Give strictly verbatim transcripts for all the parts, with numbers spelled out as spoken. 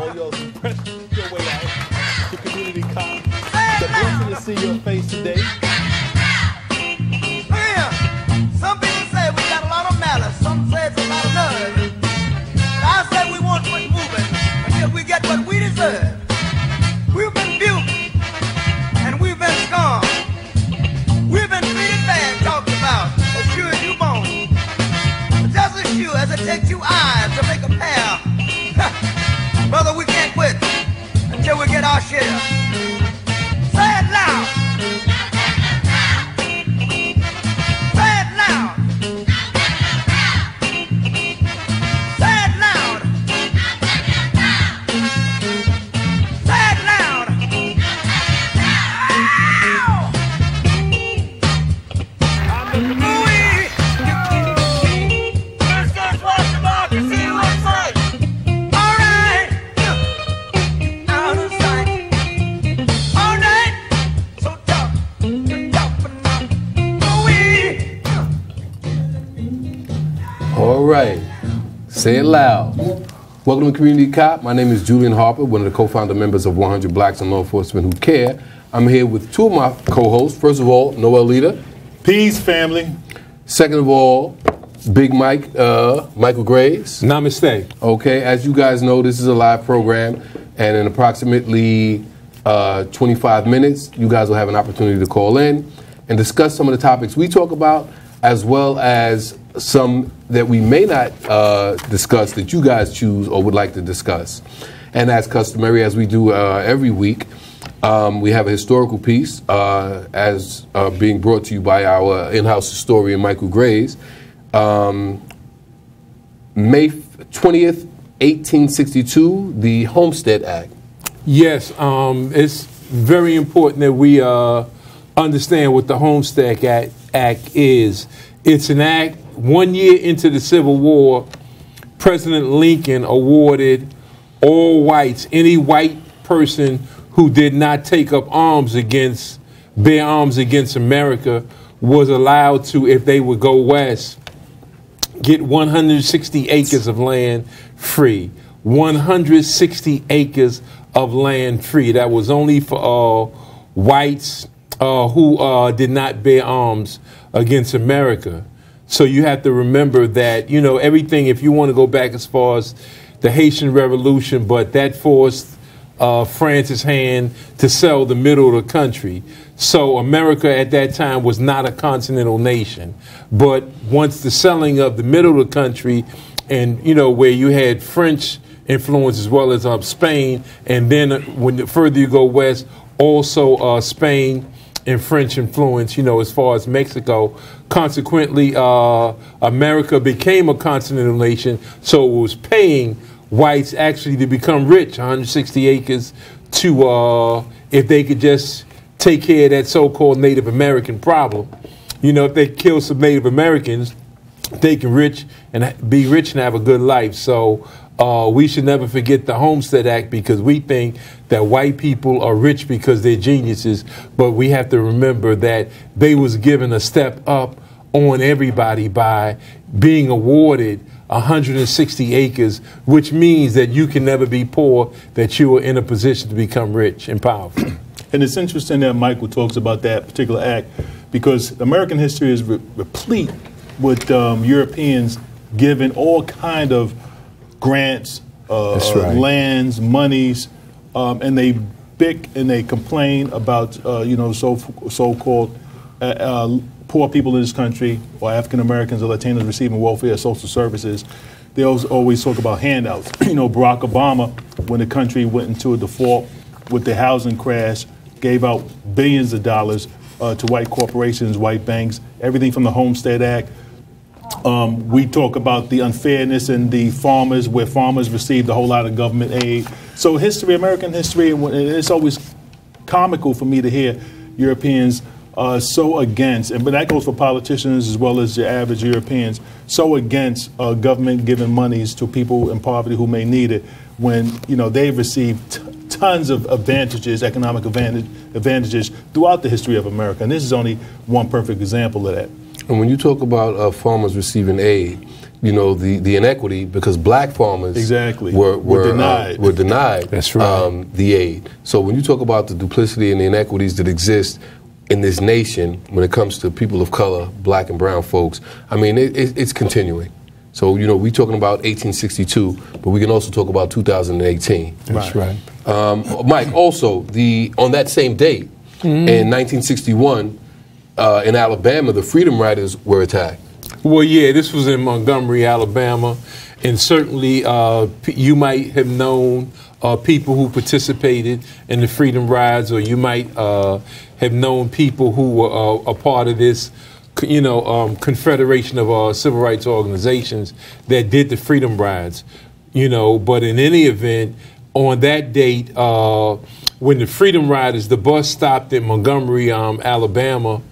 all y'all some press your way out to Community Cop. It's a blessing to see your face today. Yeah. Some people say we got a lot of malice. Some say it's a lot of nerve. But I say we won't quit moving until we get what we deserve. We've been buked and we've been scorned. We've been treated bad, talked about, as sure as you born. But just as sure as it takes two eyes to make a pair, brother, we can't quit until we get our share. Say it loud. Say it loud. Say it loud. Say it loud. Ow! Let's just watch the market, see what's right. All right. Out of sight. All night. So tough. You're tough enough. Ooh-wee. All right, say it loud. Welcome to Community Cop. My name is Julian Harper, one of the co-founder members of one hundred Blacks in Law Enforcement Who Care. I'm here with two of my co-hosts. First of all, Noel Leader. Peace, family. Second of all, Big Mike, uh, Michael Graves. Namaste. Okay, as you guys know, this is a live program, and in approximately uh, twenty-five minutes, you guys will have an opportunity to call in and discuss some of the topics we talk about, as well as some that we may not uh, discuss that you guys choose or would like to discuss. And as customary, as we do uh, every week, um, we have a historical piece uh, as uh, being brought to you by our in-house historian, Michael Graves. Um, May twentieth, eighteen sixty-two, the Homestead Act. Yes, um, it's very important that we uh, understand what the Homestead Act, Act is. It's an act, one year into the Civil War, President Lincoln awarded all whites, any white person who did not take up arms against, bear arms against America, was allowed to, if they would go west, get one hundred sixty acres of land free. one hundred sixty acres of land free. That was only for uh, whites uh, who uh, did not bear arms against America. So you have to remember that, you know, everything, if you want to go back as far as the Haitian Revolution, but that forced uh, France's hand to sell the middle of the country. So America at that time was not a continental nation. But once the selling of the middle of the country, and, you know, where you had French influence as well as uh, Spain, and then uh, when the further you go west, also uh, Spain and French influence, you know, as far as Mexico. Consequently, uh, America became a continental nation, so it was paying whites actually to become rich, one hundred sixty acres, to, uh, if they could just take care of that so-called Native American problem. You know, if they kill some Native Americans, they can rich and be rich and have a good life. So uh, we should never forget the Homestead Act, because we think that white people are rich because they're geniuses, but we have to remember that they was given a step up on everybody by being awarded one hundred sixty acres, which means that you can never be poor, that you are in a position to become rich and powerful. And it's interesting that Michael talks about that particular act, because American history is re replete with um, Europeans giving all kind of grants, uh, right. lands, monies, um, and they bick and they complain about uh, you know so so-called uh, uh, poor people in this country, or African Americans or Latinos receiving welfare, social services. They always, always talk about handouts. You know, Barack Obama, when the country went into a default with the housing crash, gave out billions of dollars uh, to white corporations, white banks, everything from the Homestead Act. Um, we talk about the unfairness in the farmers, where farmers received a whole lot of government aid. So history, American history, and it's always comical for me to hear Europeans uh, so against, and but that goes for politicians as well as your average Europeans, so against uh, government giving monies to people in poverty who may need it, when you know they've received t tons of advantages, economic advantage, advantages throughout the history of America, and this is only one perfect example of that. And when you talk about uh, farmers receiving aid, you know, the, the inequity because black farmers exactly. were, were, were denied, uh, were denied That's right. um, the aid. So when you talk about the duplicity and the inequities that exist in this nation when it comes to people of color, black and brown folks, I mean, it, it, it's continuing. So, you know, we're talking about eighteen sixty-two, but we can also talk about two thousand eighteen. That's right. Um, Mike, also, the on that same date, mm-hmm. in nineteen sixty-one, uh, in Alabama, the Freedom Riders were attacked. Well, yeah, this was in Montgomery, Alabama, and certainly uh, you might have known uh, people who participated in the Freedom Rides, or you might uh, have known people who were uh, a part of this, you know, um, confederation of uh, civil rights organizations that did the Freedom Rides, you know. But in any event, on that date, uh, when the Freedom Riders, the bus stopped in Montgomery, um, Alabama,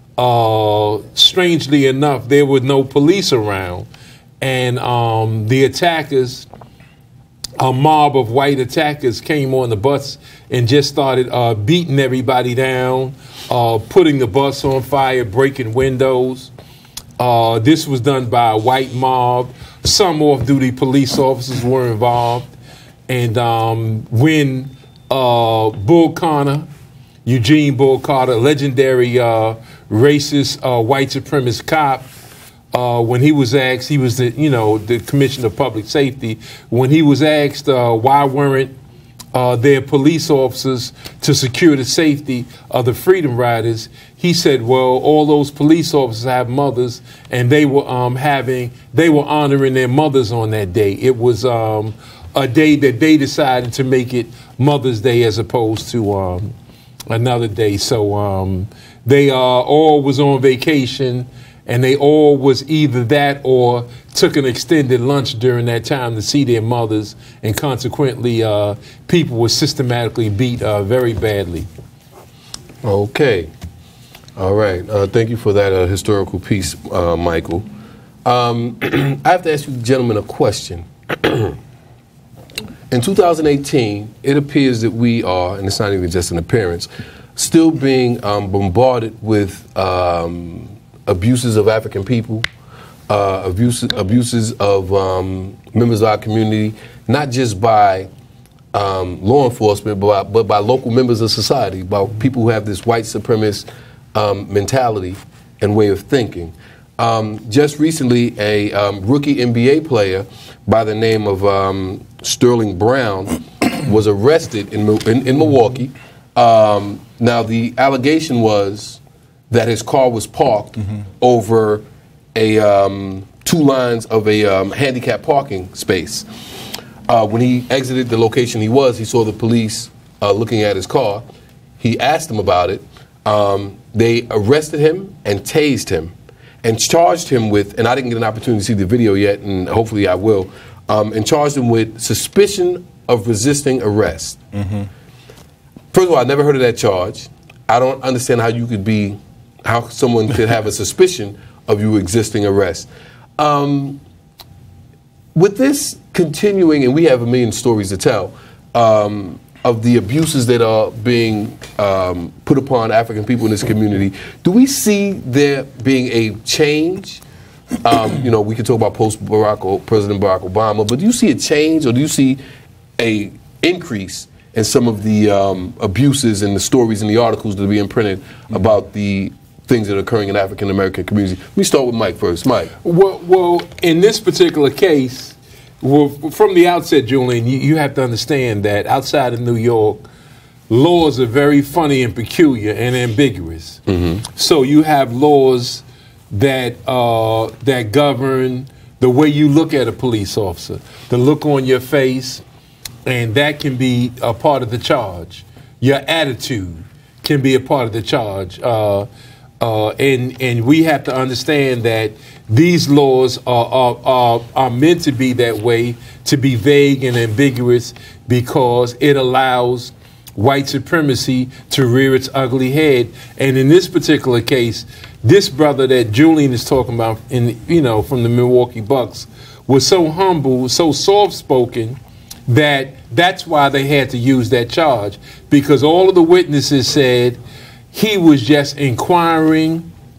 Uh, strangely enough, there were no police around, and um, the attackers, a mob of white attackers, came on the bus and just started uh, beating everybody down, uh, putting the bus on fire, breaking windows. Uh, this was done by a white mob. Some off-duty police officers were involved, and um, when uh, Bull Connor, Eugene Bull Carter, legendary uh, racist uh, white supremacist cop, uh, when he was asked, he was the, you know, the Commissioner of Public Safety, when he was asked uh, why weren't uh, there police officers to secure the safety of the Freedom Riders, he said, well, all those police officers have mothers, and they were um, having, they were honoring their mothers on that day. It was um, a day that they decided to make it Mother's Day as opposed to um, another day. So um, they uh, all was on vacation, and they all was either that or took an extended lunch during that time to see their mothers, and consequently uh, people were systematically beat uh, very badly. Okay. All right. Uh, thank you for that uh, historical piece, uh, Michael. Um, I have to ask you gentlemen a question. In two thousand eighteen, it appears that we are, and it's not even just an appearance, still being um, bombarded with um, abuses of African people, uh, abuses, abuses of um, members of our community, not just by um, law enforcement, but by, but by local members of society, by people who have this white supremacist um, mentality and way of thinking. Um, just recently, a um, rookie N B A player by the name of um, Sterling Brown was arrested in, in, in Milwaukee. Um, now, the allegation was that his car was parked mm-hmm. over a um, two lines of a um, handicapped parking space. Uh, when he exited the location he was, he saw the police uh, looking at his car. He asked them about it. Um, they arrested him and tased him and charged him with, and I didn't get an opportunity to see the video yet, and hopefully I will, um, and charged him with suspicion of resisting arrest. Mm-hmm. First of all, I never heard of that charge. I don't understand how you could be, how someone could have a suspicion of you resisting arrest. Um, with this continuing, and we have a million stories to tell, um, of the abuses that are being um, put upon African people in this community, do we see there being a change? Um, you know, we could talk about post-Barack, President Barack Obama, but do you see a change, or do you see a increase in some of the um, abuses and the stories and the articles that are being printed mm-hmm. about the things that are occurring in African American communities? Let me start with Mike first. Mike. Well, well in this particular case, well, from the outset, Julian, you, you have to understand that outside of New York, laws are very funny and peculiar and ambiguous. Mm-hmm. So you have laws that uh, that govern the way you look at a police officer, the look on your face, and that can be a part of the charge. Your attitude can be a part of the charge. Uh, uh, and, and we have to understand that these laws are, are, are, are meant to be that way, to be vague and ambiguous, because it allows white supremacy to rear its ugly head. And in this particular case, this brother that Julian is talking about, in, you know, from the Milwaukee Bucks, was so humble, so soft-spoken, that that's why they had to use that charge, because all of the witnesses said he was just inquiring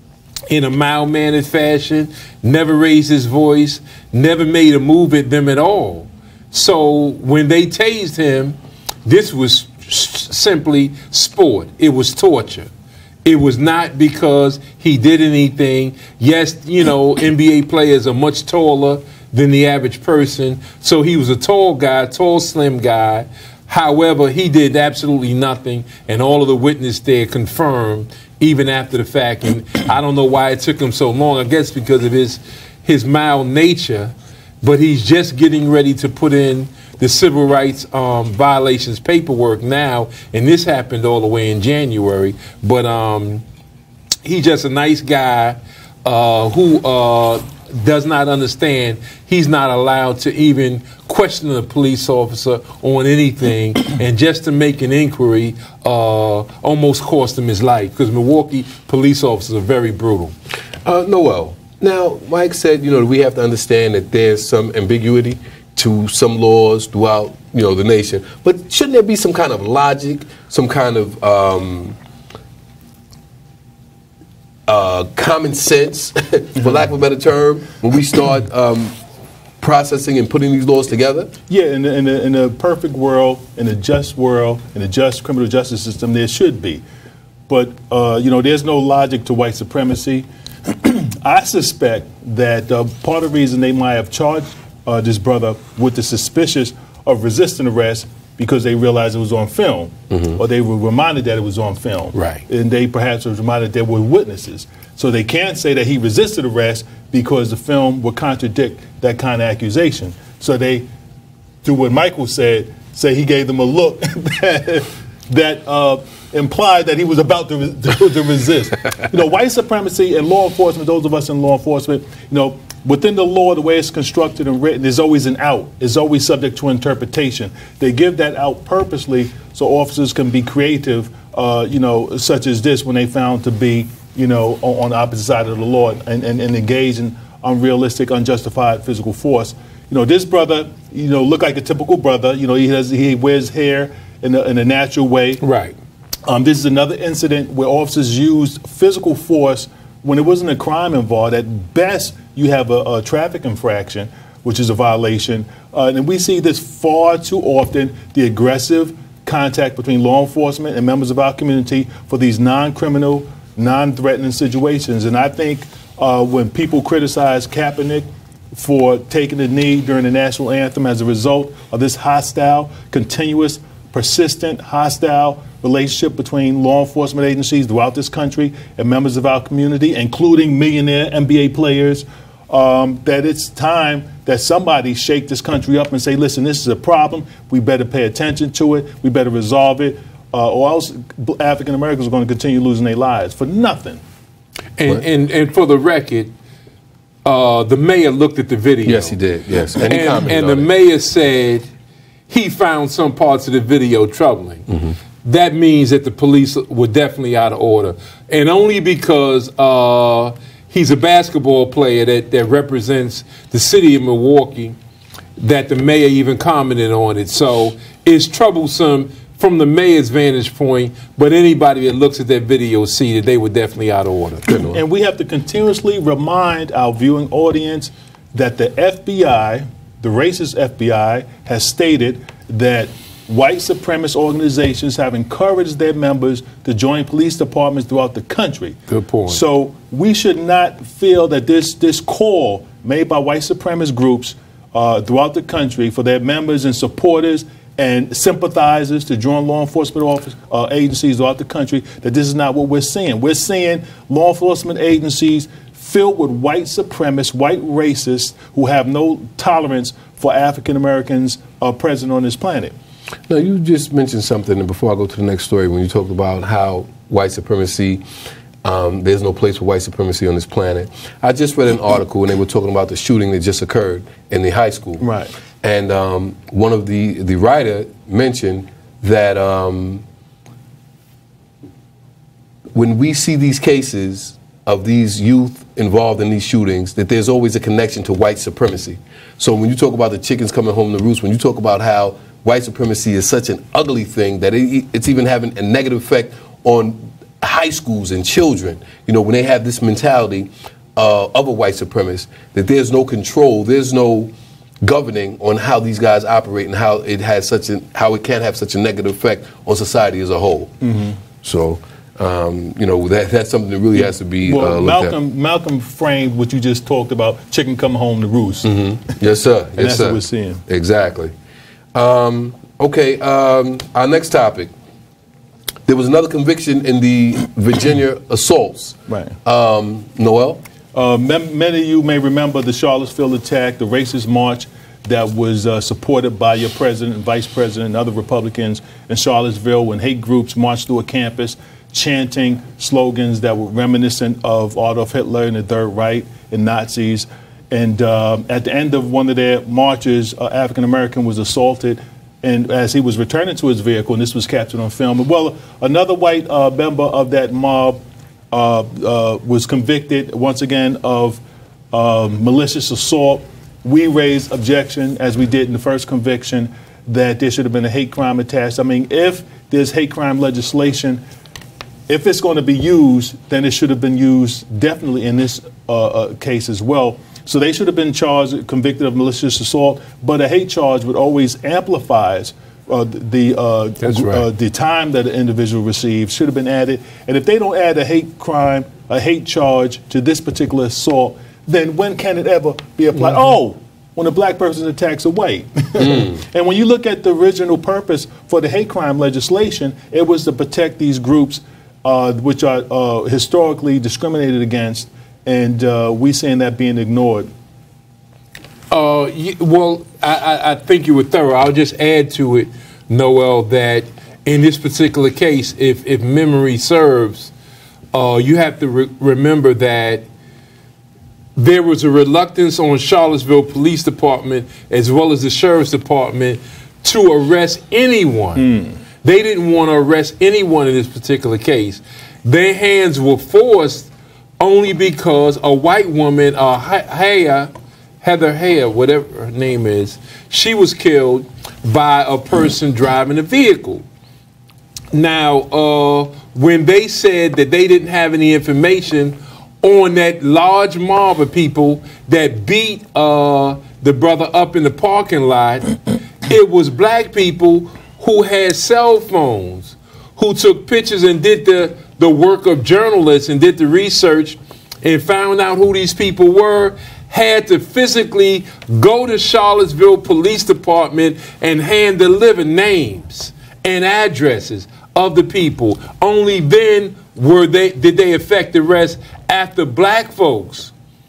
in a mild-mannered fashion, never raised his voice, never made a move at them at all. So when they tased him, this was simply sport. It was torture. It was not because he did anything. Yes, you know, N B A players are much taller than the average person. So he was a tall guy, tall, slim guy. However, he did absolutely nothing, and all of the witnesses there confirmed, even after the fact. And I don't know why it took him so long. I guess because of his his mild nature. But he's just getting ready to put in the civil rights um, violations paperwork now, and this happened all the way in January. But um, he's just a nice guy uh, who uh, does not understand he's not allowed to even question a police officer on anything, and just to make an inquiry uh, almost cost him his life, because Milwaukee police officers are very brutal. Uh, Noel, now Mike said, you know, we have to understand that there's some ambiguity to some laws throughout, you know, the nation. But shouldn't there be some kind of logic, some kind of um, uh, common sense, for lack of a better term, when we start um, processing and putting these laws together? Yeah, in a, in, a, in a perfect world, in a just world, in a just criminal justice system, there should be. But, uh, you know, there's no logic to white supremacy. I suspect that uh, part of the reason they might have charged Uh, this brother with the suspicious of resisting arrest because they realized it was on film, mm-hmm. or they were reminded that it was on film. Right. And they perhaps were reminded there were witnesses. So they can't say that he resisted arrest because the film would contradict that kind of accusation. So they, through what Michael said, say he gave them a look that, that uh, implied that he was about to, to, to resist. You know, white supremacy and law enforcement, those of us in law enforcement, you know, within the law, the way it's constructed and written, there's always an out. It's always subject to interpretation. They give that out purposely so officers can be creative, uh, you know, such as this, when they found to be, you know, on, on the opposite side of the law and, and, and engage in unrealistic, unjustified physical force. You know, this brother, you know, looked like a typical brother. You know, he has he wears hair in a, in a natural way. Right. Um, this is another incident where officers used physical force when there wasn't a crime involved. At best, you have a, a traffic infraction, which is a violation. Uh, and we see this far too often, the aggressive contact between law enforcement and members of our community for these non-criminal, non-threatening situations. And I think uh, when people criticize Kaepernick for taking the knee during the national anthem as a result of this hostile, continuous, persistent, hostile relationship between law enforcement agencies throughout this country and members of our community, including millionaire N B A players, um, that it's time that somebody shake this country up and say, listen, this is a problem. We better pay attention to it. We better resolve it, uh, or else African Americans are going to continue losing their lives for nothing. And, and, and for the record, uh, the mayor looked at the video. Yes, he did. Yes, and, and, he commented and on the it. mayor said he found some parts of the video troubling. Mm-hmm. That means that the police were definitely out of order, and only because uh, he's a basketball player that, that represents the city of Milwaukee, that the mayor even commented on it. So it's troublesome from the mayor's vantage point, but anybody that looks at that video see that they were definitely out of order. And we have to continuously remind our viewing audience that the F B I, the racist F B I, has stated that white supremacist organizations have encouraged their members to join police departments throughout the country. Good point. So we should not feel that this, this call made by white supremacist groups uh, throughout the country for their members and supporters and sympathizers to join law enforcement office, uh, agencies throughout the country, that this is not what we're seeing. We're seeing law enforcement agencies filled with white supremacists, white racists who have no tolerance for African Americans uh, present on this planet. Now, you just mentioned something, and before I go to the next story, when you talked about how white supremacy, um, there's no place for white supremacy on this planet. I just read an article, and they were talking about the shooting that just occurred in the high school. Right. And um, one of the, the writer mentioned that um, when we see these cases of these youth involved in these shootings, that there's always a connection to white supremacy. So when you talk about the chickens coming home to roost, when you talk about how white supremacy is such an ugly thing that it, it's even having a negative effect on high schools and children, you know, when they have this mentality uh, of a white supremacist, that there's no control, there's no governing on how these guys operate and how it has such a, how it can have such a negative effect on society as a whole. Mm-hmm. So, um, you know, that that's something that really has to be well, uh, looked Malcolm, at. Malcolm framed what you just talked about, chicken come home to roost. Mm-hmm. Yes, sir. And yes, that's sir. what we're seeing. Exactly. Um, okay, um, our next topic. There was another conviction in the Virginia assaults. Right. Um, Noel? Uh, many of you may remember the Charlottesville attack, the racist march that was uh, supported by your president and vice president and other Republicans in Charlottesville when hate groups marched through a campus chanting slogans that were reminiscent of Adolf Hitler and the Third Reich and Nazis. And uh, at the end of one of their marches, an uh, African-American was assaulted and as he was returning to his vehicle, and this was captured on film. Well, another white uh, member of that mob uh, uh, was convicted, once again, of uh, malicious assault. We raised objection, as we did in the first conviction, that there should have been a hate crime attached. I mean, if there's hate crime legislation, if it's going to be used, then it should have been used definitely in this uh, uh, case as well. So they should have been charged, convicted of malicious assault, but a hate charge would always amplifies uh, the uh, That's right. uh, the time that an individual receives should have been added. And if they don't add a hate crime, a hate charge to this particular assault, then when can it ever be applied? Mm-hmm. Oh, when a black person attacks a white. Mm. And when you look at the original purpose for the hate crime legislation, it was to protect these groups uh, which are uh, historically discriminated against. And uh, we saying that being ignored. Uh, well, I, I think you were thorough. I'll just add to it, Noel, that in this particular case, if, if memory serves, uh, you have to re remember that there was a reluctance on Charlottesville Police Department as well as the Sheriff's Department to arrest anyone. Mm. They didn't want to arrest anyone in this particular case. Their hands were forced only because a white woman, uh, Haya, Heather Haya, whatever her name is, she was killed by a person driving a vehicle. Now, uh, when they said that they didn't have any information on that large mob of people that beat uh, the brother up in the parking lot, it was black people who had cell phones, who took pictures and did the the work of journalists and did the research and found out who these people were, had to physically go to Charlottesville Police Department and hand deliver names and addresses of the people. Only then were they did they effect the arrest after black folks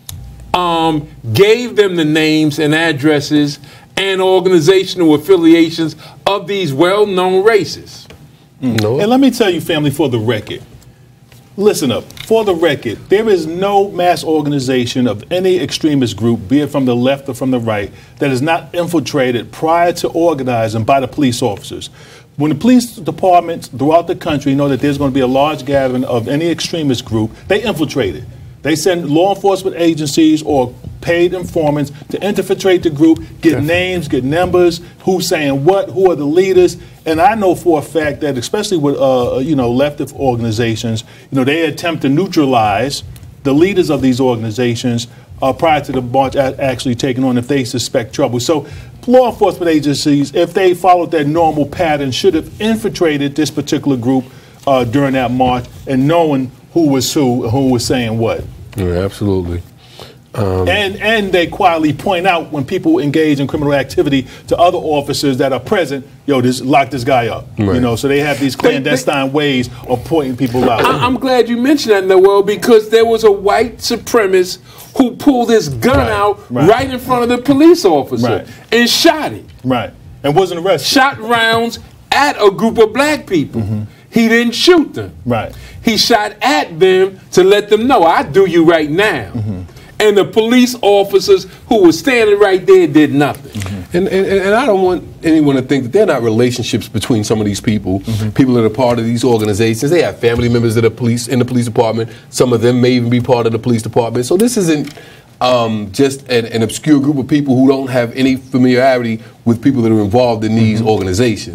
um, gave them the names and addresses and organizational affiliations of these well-known races. Mm. No. And let me tell you, family, for the record, listen up. For the record, there is no mass organization of any extremist group, be it from the left or from the right, that is not infiltrated prior to organizing by the police officers. When the police departments throughout the country know that there's going to be a large gathering of any extremist group, they infiltrate it. They send law enforcement agencies or paid informants to infiltrate the group, get Definitely. names, get numbers, who's saying what, who are the leaders. And I know for a fact that, especially with uh, you know, leftist organizations, you know, they attempt to neutralize the leaders of these organizations uh, prior to the march actually taking on if they suspect trouble. So law enforcement agencies, if they followed that normal pattern, should have infiltrated this particular group uh, during that march and knowing who was who, who was saying what. Yeah, absolutely. Um, and and they quietly point out when people engage in criminal activity to other officers that are present, yo, this lock this guy up. Right. You know, so they have these clandestine they, they, ways of pointing people out. I, I'm glad you mentioned that, Noel, because there was a white supremacist who pulled his gun right. out right. right in front of the police officer right. and shot it. Right. And wasn't arrested. Shot rounds at a group of black people. Mm-hmm. He didn't shoot them. Right. He shot at them to let them know, I do you right now. Mm-hmm. And the police officers who were standing right there did nothing. Mm-hmm. and, and, and I don't want anyone to think that they're not relationships between some of these people, mm-hmm. people that are part of these organizations. They have family members that are police in the police department. Some of them may even be part of the police department. So this isn't um, just an, an obscure group of people who don't have any familiarity with people that are involved in these mm-hmm. organizations. Right.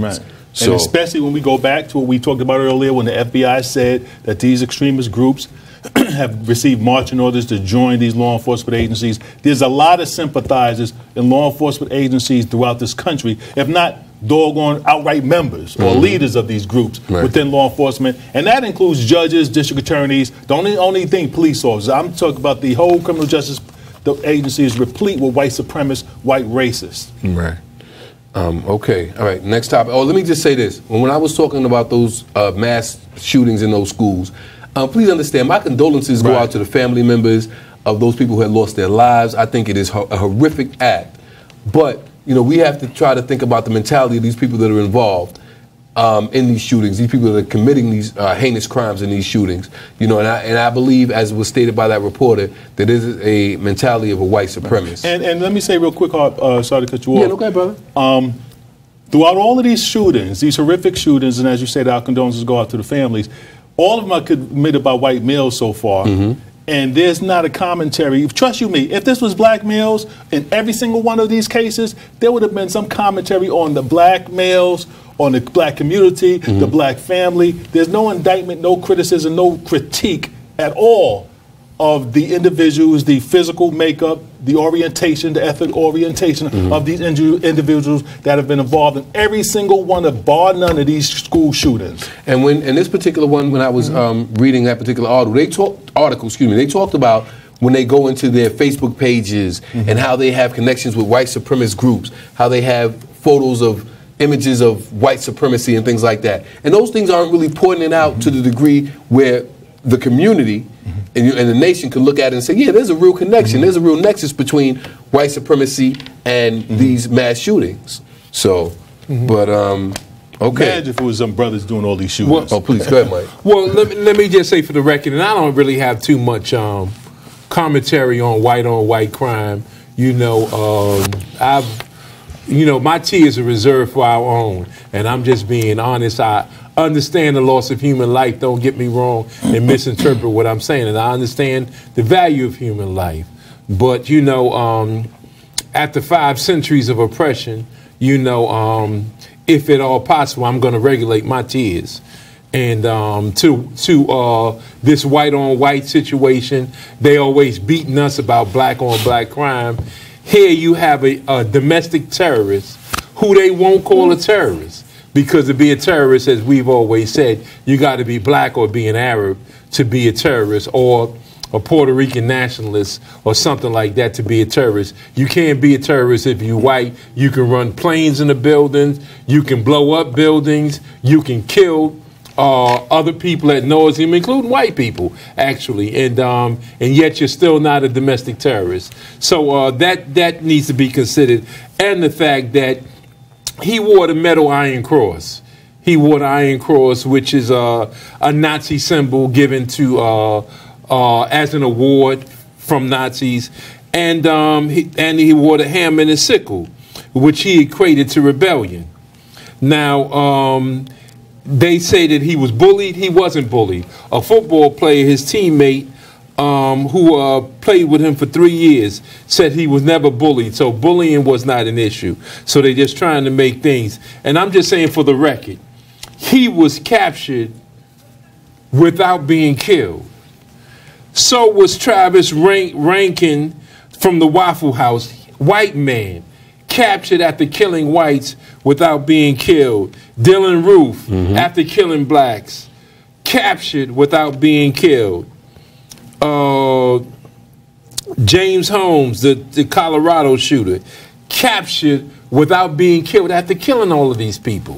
So, and especially when we go back to what we talked about earlier, when the F B I said that these extremist groups have received marching orders to join these law enforcement agencies. There's a lot of sympathizers in law enforcement agencies throughout this country, if not doggone outright members or mm-hmm. leaders of these groups right. within law enforcement. And that includes judges, district attorneys, the only, only thing police officers. I'm talking about the whole criminal justice the agency is replete with white supremacists, white racists. Right. Um, okay. All right. Next topic. Oh, let me just say this. When I was talking about those uh, mass shootings in those schools, uh, please understand my condolences right. go out to the family members of those people who had lost their lives. I think it is a horrific act. But, you know, we have to try to think about the mentality of these people that are involved um, in these shootings, these people that are committing these uh, heinous crimes in these shootings. You know, and I, and I believe, as was stated by that reporter, that this is a mentality of a white supremacist. And, and let me say real quick, uh, sorry to cut you off. Yeah, okay, brother. Um, throughout all of these shootings, these horrific shootings, and as you said, our condolences go out to the families, all of them are committed by white males so far. Mm-hmm. And there's not a commentary. Trust you me, if this was black males in every single one of these cases, there would have been some commentary on the black males, on the black community, mm-hmm. the black family. There's no indictment, no criticism, no critique at all of the individuals, the physical makeup, the orientation, the ethnic orientation mm-hmm. of these indi- individuals that have been involved in every single one of, bar none of these school shootings. And when in this particular one, when I was mm-hmm. um, reading that particular article, they talked article, excuse me, they talked about when they go into their Facebook pages mm-hmm. and how they have connections with white supremacist groups, how they have photos of images of white supremacy and things like that. And those things aren't really pointing it out mm-hmm. to the degree where the community mm-hmm. and, you, and the nation can look at it and say, yeah, there's a real connection. Mm-hmm. There's a real nexus between white supremacy and mm-hmm. these mass shootings. So, mm-hmm. but, um, okay. Imagine if it was some brothers doing all these shootings. Well, oh, please, go ahead, Mike. Well, let me, let me just say for the record, and I don't really have too much um, commentary on white-on-white crime. You know, um, I've, you know, my tears are reserved for our own, and I'm just being honest. I understand the loss of human life, don't get me wrong, and misinterpret what I'm saying, and I understand the value of human life. But, you know, um, after five centuries of oppression, you know, um, if at all possible, I'm going to regulate my tears. And um, to to uh, this white-on-white situation, they always beating us about black-on-black crime. Here you have a, a domestic terrorist who they won't call a terrorist. Because to be a terrorist, as we've always said, you got to be black or be an Arab to be a terrorist, or a Puerto Rican nationalist or something like that to be a terrorist. You can't be a terrorist if you're white. You can run planes in the buildings. You can blow up buildings. You can kill uh, other people at nauseam, including white people, actually. And um, and yet you're still not a domestic terrorist. So uh, that that needs to be considered, and the fact that he wore the metal Iron Cross. He wore the Iron Cross, which is uh, a Nazi symbol given to uh, uh, as an award from Nazis, and um, he, and he wore the hammer and the sickle, which he equated to rebellion. Now, um, they say that he was bullied. He wasn't bullied. A football player, his teammate, Um, who uh, played with him for three years, said he was never bullied. So bullying was not an issue. So they're just trying to make things. And I'm just saying for the record, he was captured without being killed. So was Travis Rank- Rankin from the Waffle House, white man, captured after killing whites without being killed. Dylan Roof, mm-hmm. after killing blacks, captured without being killed. Uh, James Holmes, the, the Colorado shooter, captured without being killed after killing all of these people.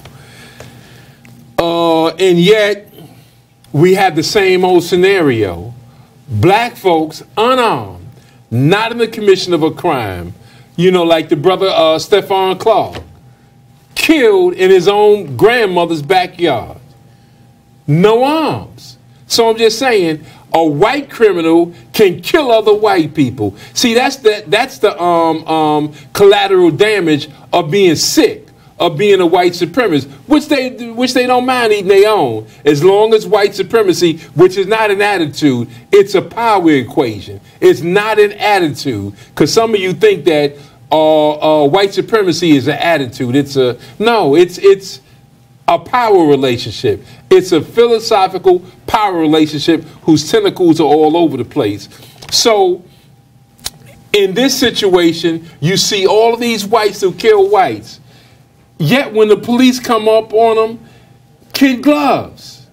Uh, and yet, we have the same old scenario. Black folks, unarmed, not in the commission of a crime, you know, like the brother uh, Stephon Clark, killed in his own grandmother's backyard. No arms. So I'm just saying, a white criminal can kill other white people. See, that's the, that's the um, um, collateral damage of being sick, of being a white supremacist, which they which they don't mind eating their own, as long as white supremacy, which is not an attitude, it's a power equation. It's not an attitude, because some of you think that uh, uh, white supremacy is an attitude. It's a no. It's it's a power relationship. It's a philosophical power relationship whose tentacles are all over the place. So in this situation, you see all of these whites who kill whites. Yet when the police come up on them, kid gloves.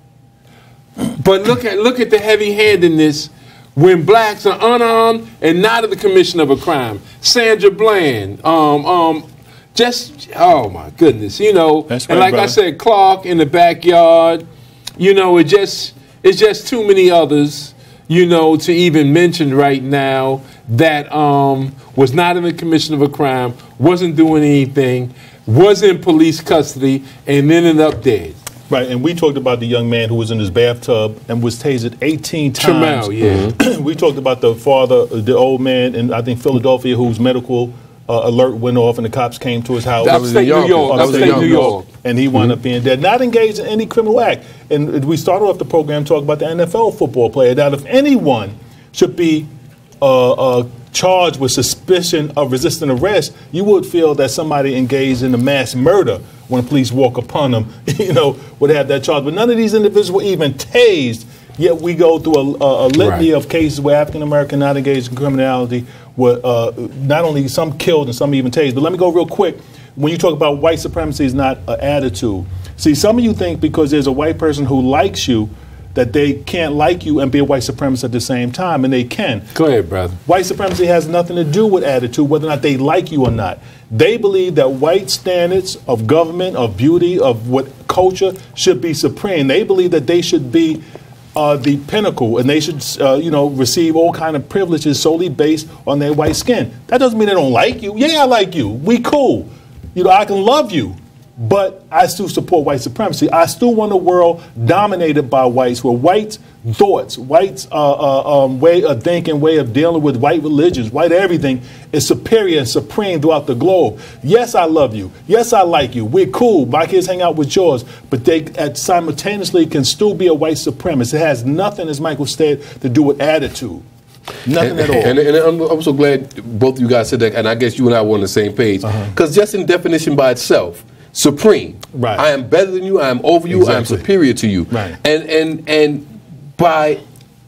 But look at look at the heavy-handedness when blacks are unarmed and not at the commission of a crime. Sandra Bland, um, um, just, oh my goodness, you know. That's right, and like brother. I said, Clark in the backyard, you know, it just it's just too many others, you know, to even mention right now that um, was not in the commission of a crime, wasn't doing anything, was in police custody, and ended up dead. Right, and we talked about the young man who was in his bathtub and was tasered eighteen times. Trammell, yeah. Mm-hmm. We talked about the father, the old man in, I think, Philadelphia, whose medical uh, alert went off and the cops came to his house. Upstate New York. Upstate New York. And he wound Mm-hmm. up being dead. Not engaged in any criminal act. And we started off the program talking about the N F L football player. That if anyone should be uh, uh, charged with suspicion of resisting arrest, you would feel that somebody engaged in a mass murder when police walk upon them, you know, would have that charge. But none of these individuals were even tased, yet we go through a, a, a litany Right. of cases where African-American not engaged in criminality were uh, not only some killed and some even tased. But let me go real quick. When you talk about white supremacy is not an attitude. See, some of you think because there's a white person who likes you, that they can't like you and be a white supremacist at the same time, and they can. Go ahead, brother. White supremacy has nothing to do with attitude, whether or not they like you or not. They believe that white standards of government, of beauty, of what culture should be supreme. They believe that they should be uh, the pinnacle, and they should, uh, you know, receive all kind of privileges solely based on their white skin. That doesn't mean they don't like you. Yeah, I like you. We cool. You know, I can love you. But I still support white supremacy. I still want a world dominated by whites, where whites' thoughts, whites' uh, uh, um, way of thinking, way of dealing with white religions, white everything is superior and supreme throughout the globe. Yes, I love you. Yes, I like you. We're cool. My kids hang out with yours. But they at simultaneously can still be a white supremacist. It has nothing, as Michael said, to do with attitude. Nothing and, at all. And, and I'm, I'm so glad both of you guys said that, and I guess you and I were on the same page. Because uh-huh. just in definition by itself, supreme. Right. I am better than you. I am over you. Exactly. I am superior to you. Right. And and and by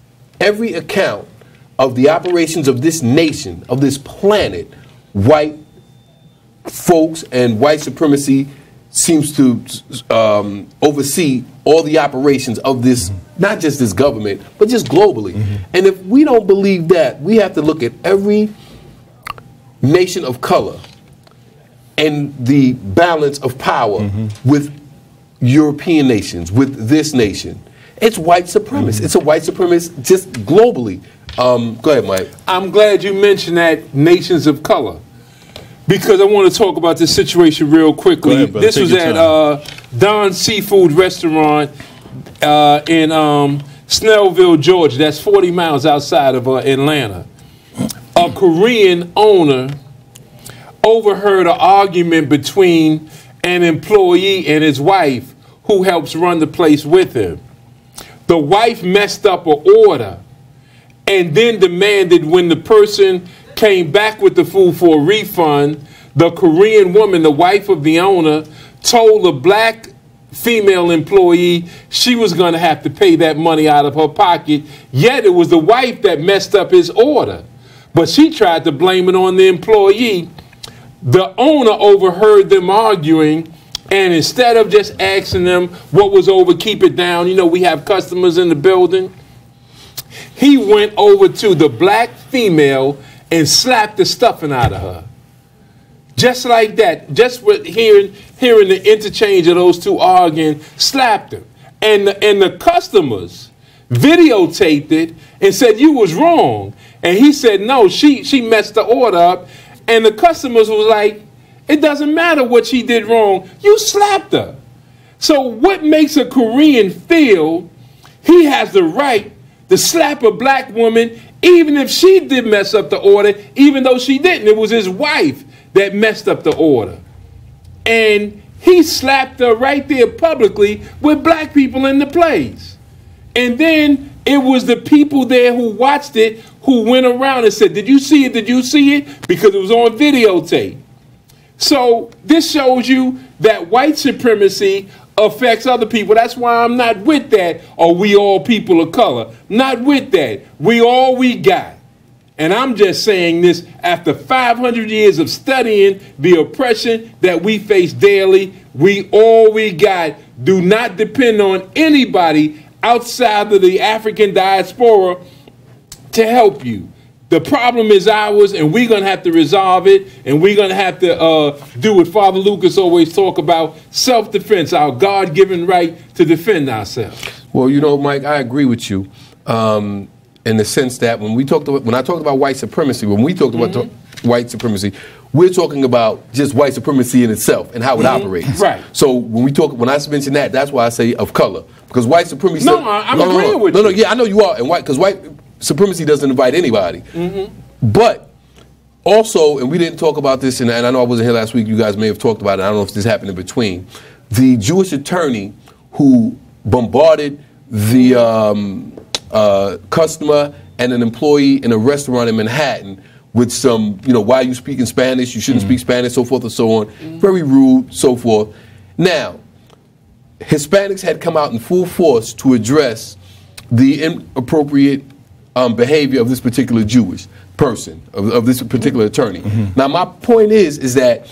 every account of the operations of this nation, of this planet, white folks and white supremacy seems to um, oversee all the operations of this, mm-hmm. not just this government, but just globally. Mm-hmm. And if we don't believe that, we have to look at every nation of color and the balance of power mm-hmm. with European nations, with this nation. It's white supremacist. Mm-hmm. It's a white supremacist just globally. Um, go ahead, Mike. I'm glad you mentioned that nations of color, because I want to talk about this situation real quickly. Ahead, this Take was at uh, Don's Seafood Restaurant uh, in um, Snellville, Georgia. That's forty miles outside of uh, Atlanta. A Korean owner overheard an argument between an employee and his wife, who helps run the place with him. The wife messed up an order and then demanded, when the person came back with the food for a refund, the Korean woman, the wife of the owner, told the black female employee she was going to have to pay that money out of her pocket, yet it was the wife that messed up his order. But she tried to blame it on the employee. The owner overheard them arguing, and instead of just asking them what was over, keep it down, you know, we have customers in the building, he went over to the black female and slapped the stuffing out of her. Just like that, just with hearing, hearing the interchange of those two arguing, slapped him. And the, and the customers videotaped it and said, you was wrong. And he said, no, she, she messed the order up. And the customers was like, it doesn't matter what she did wrong. You slapped her. So what makes a Korean feel he has the right to slap a black woman, even if she did mess up the order, even though she didn't? It was his wife that messed up the order. And he slapped her right there publicly with black people in the place. And then it was the people there who watched it who went around and said, did you see it? Did you see it? Because it was on videotape. So this shows you that white supremacy affects other people. That's why I'm not with that, or we all people of color. Not with that. We all we got. And I'm just saying this after five hundred years of studying the oppression that we face daily. We all we got. Do not depend on anybody outside of the African diaspora to help you. The problem is ours, and we're going to have to resolve it, and we're going to have to uh, do what Father Lucas always talk about, self-defense, our God-given right to defend ourselves. Well, you know, Mike, I agree with you um, in the sense that when we talked about, when I talked about white supremacy, when we talked about mm-hmm. white supremacy, we're talking about just white supremacy in itself and how it mm-hmm. operates. Right. So when we talk, when I mention that, that's why I say of color, because white supremacy. No, I'm no, agreeing no, no, with no, you. No, no, yeah, I know you are, and white because white supremacy doesn't invite anybody. Mm-hmm. But also, and we didn't talk about this, and, and I know I wasn't here last week. You guys may have talked about it. I don't know if this happened in between. The Jewish attorney who bombarded the um, uh, customer and an employee in a restaurant in Manhattan with some, you know, why are you speaking Spanish? You shouldn't mm-hmm. speak Spanish, so forth and so on. Mm-hmm. Very rude, so forth. Now, Hispanics had come out in full force to address the inappropriate um, behavior of this particular Jewish person, of, of this particular attorney. Mm-hmm. Now, my point is, is that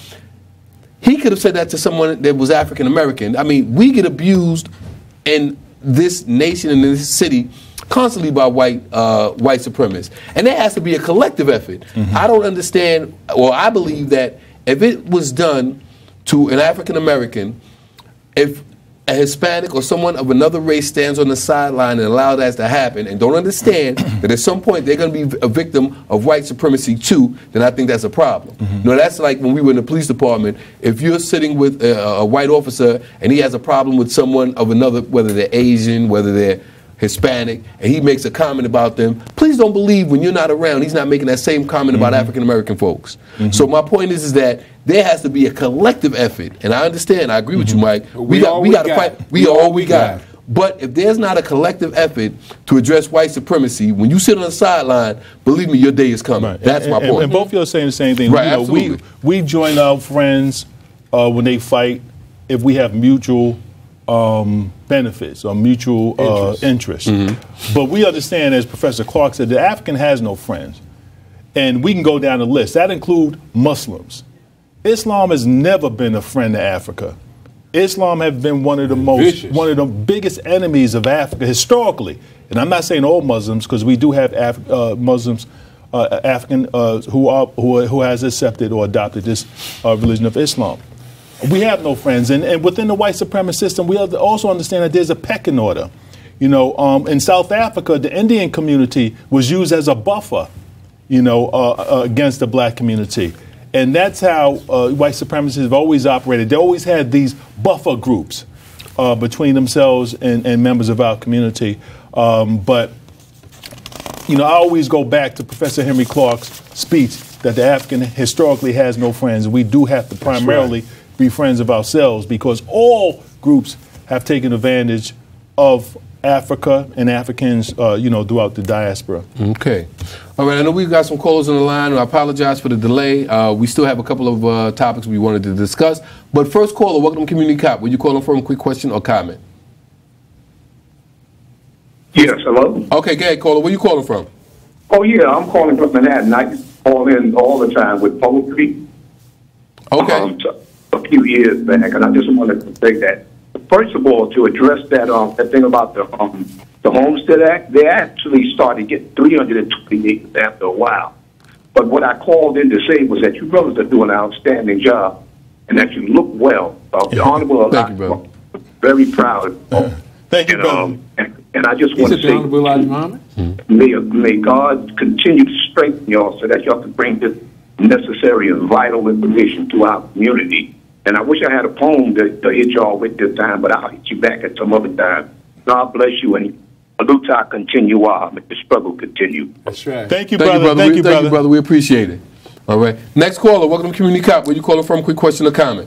he could have said that to someone that was African American. I mean, we get abused in this nation and in this city constantly by white uh, white supremacists, and there has to be a collective effort. Mm-hmm. I don't understand, or I believe that if it was done to an African American, if a Hispanic or someone of another race stands on the sideline and allow that to happen and don't understand that at some point they're going to be a victim of white supremacy too, then I think that's a problem. Mm-hmm. No, that's like when we were in the police department. If you're sitting with a, a white officer and he has a problem with someone of another, whether they're Asian, whether they're Hispanic, and he makes a comment about them, please don't believe when you're not around, he's not making that same comment mm-hmm. about African American folks. Mm-hmm. So my point is, is that there has to be a collective effort, and I understand, I agree mm-hmm. with you, Mike. We, we got, we got to fight. We, we are all we we got. got. But if there's not a collective effort to address white supremacy, when you sit on the sideline, believe me, your day is coming. Right. That's and, my and, point. And both of you are saying the same thing. Right, you know, absolutely. We, we join our friends uh, when they fight if we have mutual Um, benefits or mutual uh, interest. Mm-hmm. But we understand, as Professor Clark said, the African has no friends. And we can go down the list. That includes Muslims. Islam has never been a friend to Africa. Islam has been one of the most, Vicious. one of the biggest enemies of Africa historically. And I'm not saying all Muslims, because we do have Af- uh, Muslims, uh, African, uh, who are who, who has accepted or adopted this uh, religion of Islam. We have no friends, and, and within the white supremacist system, we also understand that there's a pecking order. You know, um, in South Africa, the Indian community was used as a buffer, you know, uh, uh, against the black community. And that's how uh, white supremacists have always operated. They always had these buffer groups uh, between themselves and, and members of our community. Um, but, you know, I always go back to Professor Henry Clark's speech that the African historically has no friends. We do have to primarily be friends of ourselves, because all groups have taken advantage of Africa and Africans, uh, you know, throughout the diaspora. Okay. All right, I know we've got some callers on the line. I apologize for the delay. Uh, we still have a couple of uh, topics we wanted to discuss. But first caller, welcome to Community Cop. Were you calling for a quick question or comment? Yes, hello? Okay, go ahead, caller. Where you calling from? Oh, yeah, I'm calling from Manhattan. I call in all the time with poetry. Okay. Um, so a few years back, and I just wanted to say that, first of all, to address that um, that thing about the um, the Homestead Act, they actually started getting three hundred twenty acres after a while. But what I called in to say was that you brothers are doing an outstanding job, and that you look well. Uh, the Honorable Thank you, brother. Very proud. Uh, thank you, and, brother. um, and, and I just want to say, Honorable Elijah Muhammad. may, may God continue to strengthen y'all so that y'all can bring this necessary and vital information to our community. And I wish I had a poem to, to hit y'all with this time, but I'll hit you back at some other time. God bless you, and Aluta continue on. Let the struggle continue. That's right. Thank you, Thank brother. you, brother. Thank we, you, thank brother. you, brother. We appreciate it. All right. Next caller, welcome to Community Cop. Where you calling from? Quick question or comment?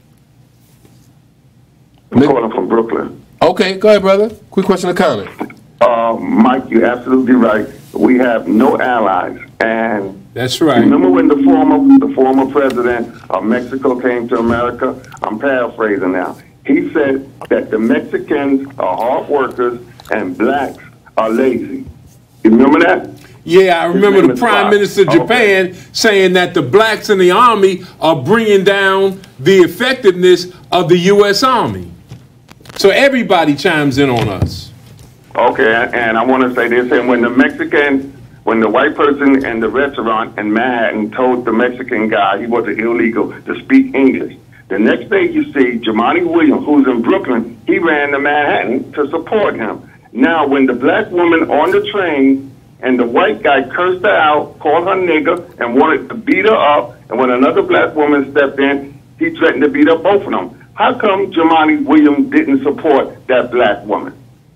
I'm calling from Brooklyn. Okay, go ahead, brother. Quick question or comment? Uh, Mike, you're absolutely right. We have no allies. And that's right. Remember when the former the former president of Mexico came to America? I'm I'm paraphrasing now. He said that the Mexicans are hard workers and blacks are lazy. You remember that? Yeah, I remember the Prime Fox. Minister of Japan Okay. saying that the blacks in the Army are bringing down the effectiveness of the U S Army. So everybody chimes in on us. Okay, and I want to say this, and when the Mexican, when the white person in the restaurant in Manhattan told the Mexican guy he was illegal to speak English, the next day you see Jamani Williams, who's in Brooklyn, he ran to Manhattan to support him. Now, when the black woman on the train and the white guy cursed her out, called her nigger, and wanted to beat her up, and when another black woman stepped in, he threatened to beat up both of them. How come Jamani Williams didn't support that black woman?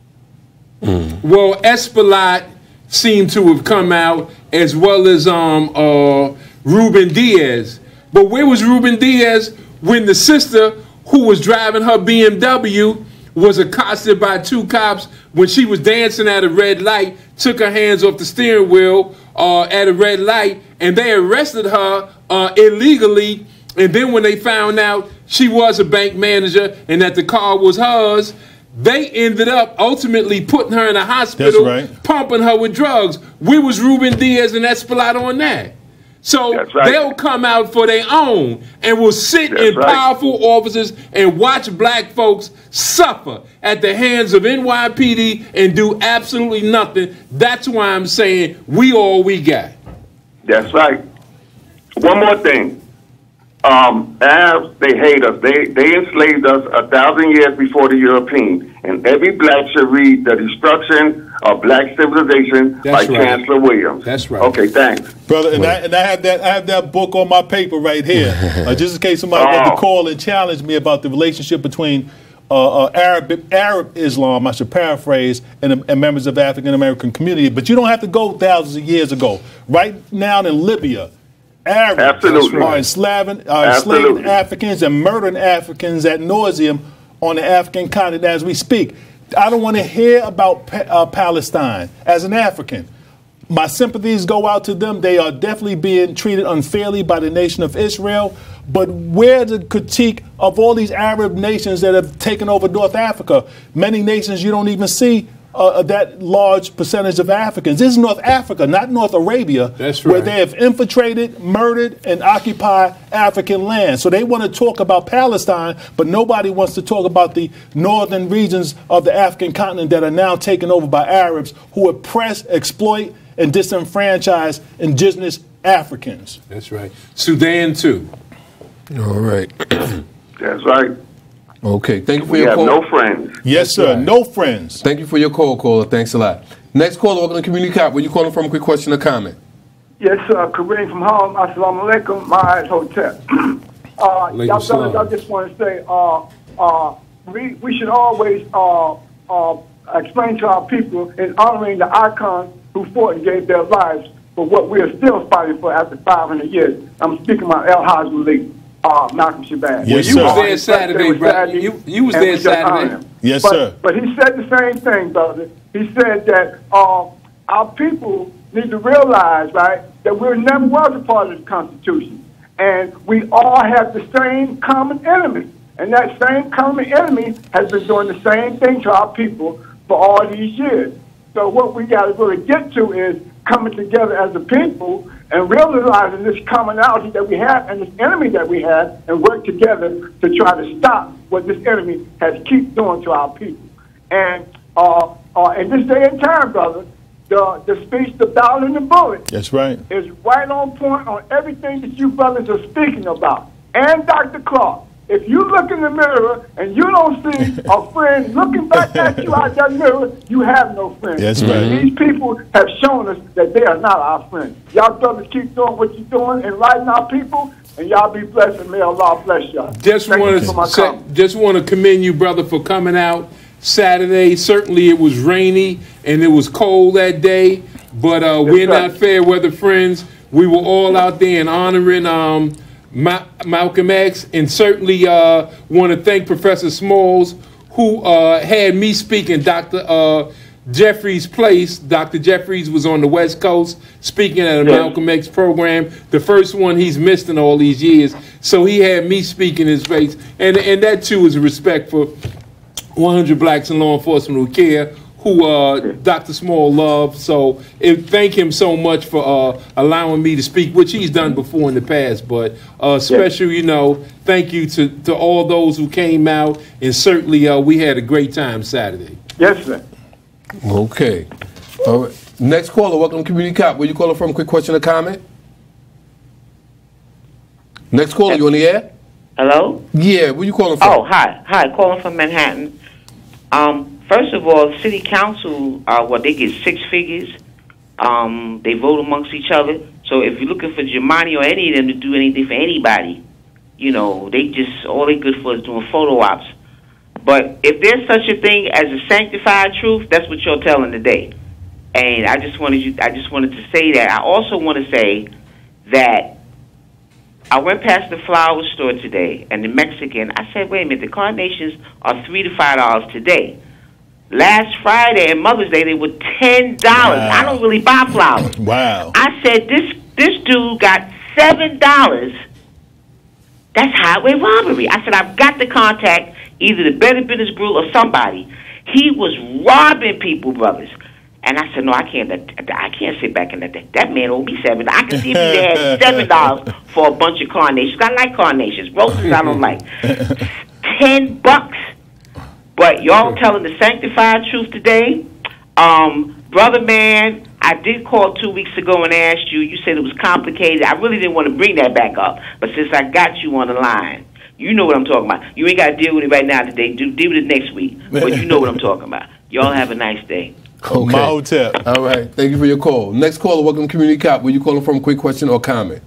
Mm. Well, Espelot seemed to have come out, as well as um, uh, Ruben Diaz. But where was Ruben Diaz when the sister who was driving her B M W was accosted by two cops when she was dancing at a red light, took her hands off the steering wheel uh, at a red light, and they arrested her uh, illegally. And then when they found out she was a bank manager and that the car was hers, they ended up ultimately putting her in a hospital, right. pumping her with drugs. Where was Ruben Diaz and Espelot on that? So right. they'll come out for their own and will sit That's in right. powerful offices and watch black folks suffer at the hands of N Y P D and do absolutely nothing. That's why I'm saying we all we got. That's right. One more thing. Um, Arabs, they hate us. They they enslaved us a thousand years before the Europeans. And every black should read The Destruction of Black Civilization That's by right. Chancellor Williams. That's right. Okay, thanks. Brother, and, I, and I have that I have that book on my paper right here, uh, just in case somebody Oh. wants to call and challenge me about the relationship between uh, uh, Arab Arab Islam, I should paraphrase, and, and members of the African American community. But you don't have to go thousands of years ago. Right now in Libya, Arabs Absolutely. are enslaving, are enslaving Absolutely. Africans and murdering Africans ad nauseum on the African continent as we speak. I don't want to hear about pa- uh, Palestine as an African. My sympathies go out to them. They are definitely being treated unfairly by the nation of Israel. But where's the critique of all these Arab nations that have taken over North Africa? Many nations you don't even see uh, that large percentage of Africans. This is North Africa, not North Arabia, That's where right. they have infiltrated, murdered, and occupied African land. So they want to talk about Palestine, but nobody wants to talk about the northern regions of the African continent that are now taken over by Arabs who oppress, exploit, and disenfranchise indigenous Africans. That's right. Sudan too. All right. That's right. Okay. Thank you for We your have call. no friends. Yes, sir. right. No friends. Thank you for your call, caller. Thanks a lot. Next caller, welcome to Community Cop. Where you calling from? Quick question or comment? Yes, sir. Kareem from home. Assalamu alaikum. My eyes hotel. uh, Alaikum y'all salam. brothers, I just want to say, uh, uh, we we should always uh, uh, explain to our people in honoring the icons who fought and gave their lives for what we are still fighting for after five hundred years. I'm speaking about El Hajj Malik, uh, Malcolm Shabazz. Yes, You sir. was there His Saturday, birthday was brother. Saturday, You- you was and there we just honor Saturday. him. Yes, but, sir. But he said the same thing, brother. He said that uh, our people need to realize, right, that we never was a part of the Constitution. And we all have the same common enemy. And that same common enemy has been doing the same thing to our people for all these years. So what we got to really get to is coming together as a people and realizing this commonality that we have and this enemy that we have and work together to try to stop what this enemy has keep doing to our people. And uh, uh, in this day and time, brother, the, the speech, the ballot and the bullet That's right. is right on point on everything that you brothers are speaking about. And Doctor Clark, if you look in the mirror and you don't see a friend looking back at you out that mirror, you have no friends. That's right. And these people have shown us that they are not our friends. Y'all brothers keep doing what you're doing, enlightening our people, and y'all be blessed, and may Allah bless y'all. Just Thank want you for my to say, comment. just want to commend you, brother, for coming out Saturday. Certainly, it was rainy and it was cold that day, but uh, we're right. not fair weather friends. We were all out there and honoring um, Ma- Malcolm X, and certainly uh, want to thank Professor Smalls, who uh, had me speaking, Doctor Uh, Jeffries Place. Doctor Jeffries was on the West Coast speaking at a Yes. Malcolm X program, the first one he's missed in all these years. So he had me speak in his face. And, and that, too, is a respect for one hundred blacks in law enforcement who care, who uh, Doctor Small loved. So it, thank him so much for uh, allowing me to speak, which he's done before in the past. But uh, special, you know, thank you to, to all those who came out. And certainly uh, we had a great time Saturday. Yes, sir. Okay. All right. Next caller, welcome to Community Cop. Where you calling from? Quick question or comment? Next caller, you on the air? Hello? Yeah, where you calling from? Oh, hi. Hi, calling from Manhattan. Um, first of all, city council, uh, what, they get six figures. Um, they vote amongst each other. So if you're looking for Jemani or any of them to do anything for anybody, you know, they just, all they good for is doing photo ops. But if there's such a thing as a sanctified truth, that's what you're telling today. And I just wanted you, I just wanted to say that. I also want to say that I went past the flower store today, and the Mexican, I said, wait a minute, the carnations are three to five dollars today. Last Friday and Mother's Day, they were ten dollars. Wow. I don't really buy flowers. Wow. I said, this this dude got seven dollars. That's highway robbery. I said, I've got to contact either the Better Business Bureau or somebody. He was robbing people, brothers. And I said, no, I can't. I can't sit back and let that. That man owed me seven. I can see if he had seven dollars for a bunch of carnations. I like carnations. Roses I don't like. Ten bucks. But y'all telling the sanctified truth today, um, brother man. I did call two weeks ago and asked you. You said it was complicated. I really didn't want to bring that back up, but since I got you on the line, you know what I'm talking about. You ain't got to deal with it right now today. Do deal with it next week. But you know what I'm talking about. Y'all have a nice day. Okay. My hotel. All right. Thank you for your call. Next caller, welcome to Community Cop. Where you calling from? Quick question or comment?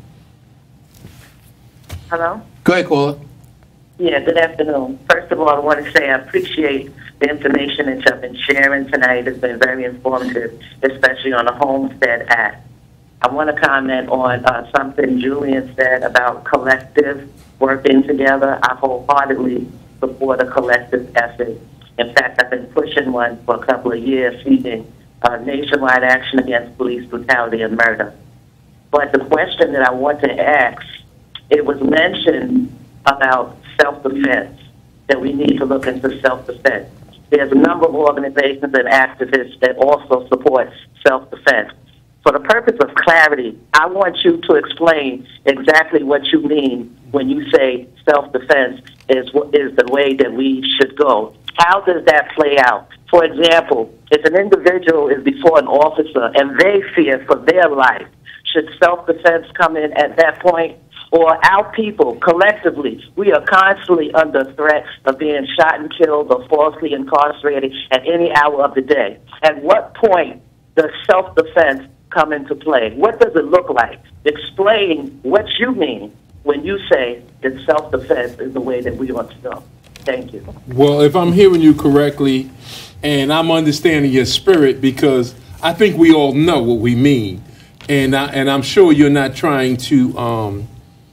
Hello? Go ahead, caller. Yeah, good afternoon. First of all, I want to say I appreciate the information that you've been sharing tonight. It's been very informative, especially on the Homestead Act. I want to comment on uh, something Julian said about collective working together. I wholeheartedly support a collective effort. In fact, I've been pushing one for a couple of years, seeking uh, nationwide action against police brutality and murder. But the question that I want to ask, it was mentioned about self-defense, that we need to look into self-defense. There's a number of organizations and activists that also support self-defense. For the purpose of clarity, I want you to explain exactly what you mean when you say self-defense is, is the way that we should go. How does that play out? For example, if an individual is before an officer and they fear for their life, should self-defense come in at that point? Or our people, collectively, we are constantly under threat of being shot and killed or falsely incarcerated at any hour of the day. At what point does self-defense come into play? What does it look like? Explain what you mean when you say that self-defense is the way that we ought to go. Thank you. Well, if I'm hearing you correctly, and I'm understanding your spirit, because I think we all know what we mean, and I, and I'm sure you're not trying to um,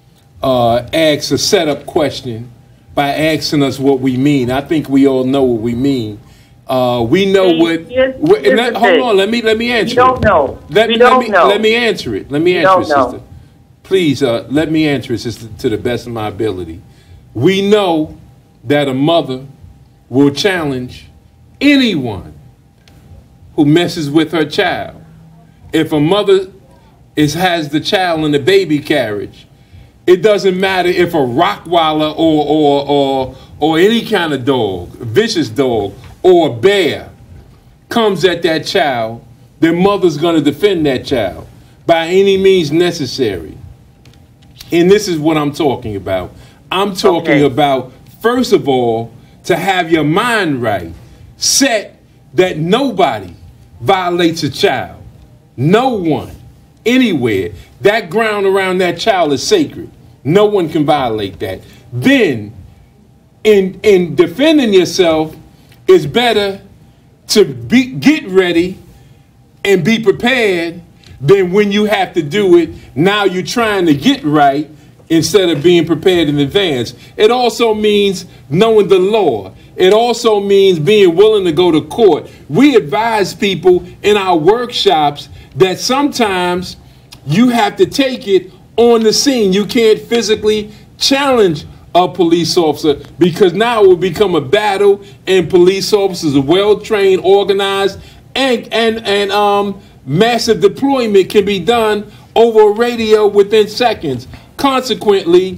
uh, ask a setup question by asking us what we mean. I think we all know what we mean. Uh, we know See, what. here's, what here's let, the hold thing. on, let me let me answer. We don't it. know. Let, we let don't me know. let me answer it. Let me We answer it, don't know. sister. Please, uh, let me answer it, sister, to the best of my ability. We know that a mother will challenge anyone who messes with her child. If a mother is has the child in the baby carriage, it doesn't matter if a Rottweiler or or or or any kind of dog, a vicious dog, or a bear comes at that child, their mother's going to defend that child by any means necessary. And this is what I'm talking about. I'm talking Okay. about, first of all, to have your mind right, set that nobody violates a child. No one, anywhere. That ground around that child is sacred. No one can violate that. Then, in in defending yourself, it's better to be get ready and be prepared than when you have to do it. Now you're trying to get right, instead of being prepared in advance. It also means knowing the law. It also means being willing to go to court. We advise people in our workshops that sometimes you have to take it on the scene. You can't physically challenge a police officer, because now it will become a battle, and police officers are well trained, organized, and and and um massive deployment can be done over a radio within seconds. Consequently,